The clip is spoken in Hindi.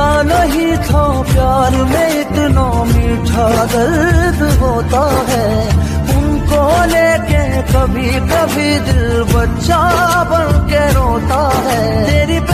सोचता नहीं था प्यार में इतना मीठा दर्द होता है। उनको लेके कभी कभी दिल बच्चा बन के रोता है। तेरी